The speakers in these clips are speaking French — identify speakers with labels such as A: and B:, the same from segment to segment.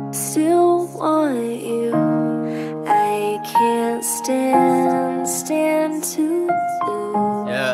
A: Still want you. I can't stand to lose.
B: Yeah.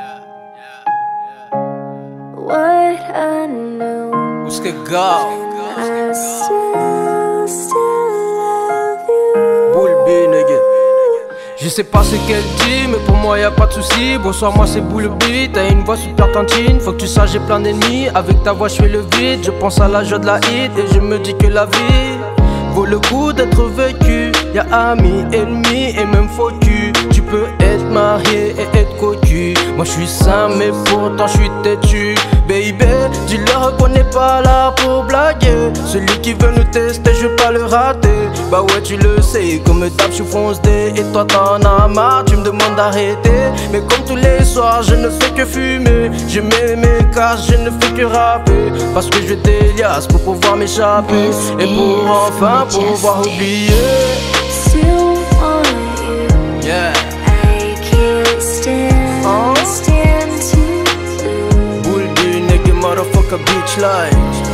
A: What I know.
B: Who's que go?
A: I still love you.
B: Boule B, nigga. Je sais pas ce qu'elle dit, mais pour moi y'a pas de soucis. Bonsoir, moi c'est Boule B, t'as une voix super cantine. Faut que tu saches, j'ai plein d'ennemis. Avec ta voix, je fais le vide. Je pense à la joie de la hit et je me dis que la vie vaut le coup d'être vécu. Y'a amis, ennemis et même faux cul. Tu peux être marié et être cocu. Moi je suis sain mais pourtant je suis têtu. Baby, dis-leur qu'on n'est pas là pour blaguer. Celui qui veut nous tester, je veux pas le rater. Bah ouais tu le sais, comme me tape je suis fonce D. Et toi t'en as marre, tu me demandes d'arrêter. Mais comme tous les soirs je ne fais que fumer. Je mets mes casques, je ne fais que rapper. Parce que je des liasses pour pouvoir m'échapper. Et pour enfin pouvoir oublier.
A: Still want you.
B: Yeah.
A: I can't stand to lose.
B: Bull B, nigga, motherfucker, bitch like